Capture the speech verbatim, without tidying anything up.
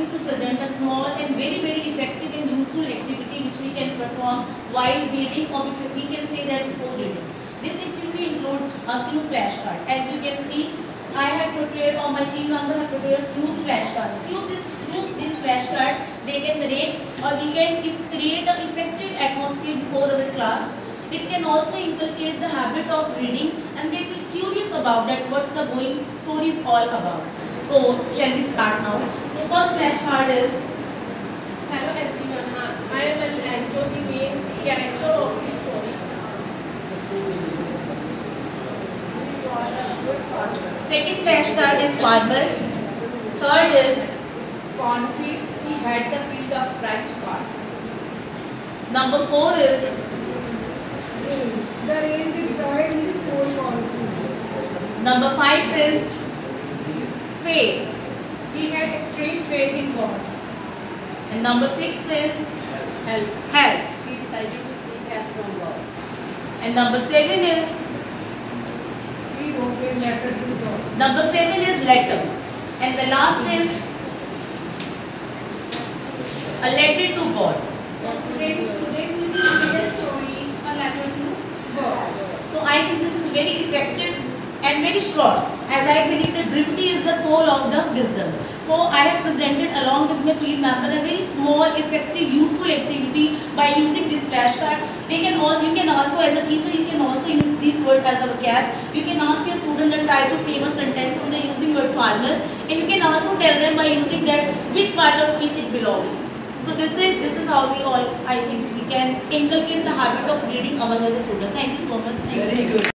you to present a small and very very effective and useful activity which we can perform while reading, or we can say that before reading. This activity includes a few flashcards. As you can see, I have prepared, or my team member have prepared a few flashcards. Through this, through this flashcard, they can narrate, or we can create an effective atmosphere before our class. It can also inculcate the habit of reading, and they will curious about that what's the going story is all about. So shall we start now? The first flashcard is, hello everyone, I am Alanjo, the main character of the story. Second flashcard is farmer. Third is Cornfield, he had the field of right part. number four is The rain destroyed his whole cornfield. number five is faith, He had extreme faith in God. and number six is Help. help, He decided to seek help from God. and number seven is He wrote a letter to God. number seven is letter, and the last is a letter to God. So students, today we will read a story, a letter to God. So I think this is very effective and very short, as I believe that brevity is the soul of the wisdom. So I have presented along with my team member a very small, effective, useful activity by using this flashcard. They can all, you can also, as a teacher, you can also use this word as a vocab. You can ask your students and try to frame a sentence when they are using word farmer, and you can also tell them by using that which part of speech it belongs to. So this is this is how we all, I think, we can inculcate the habit of reading among our students. Thank you so much. Thank Very you. good.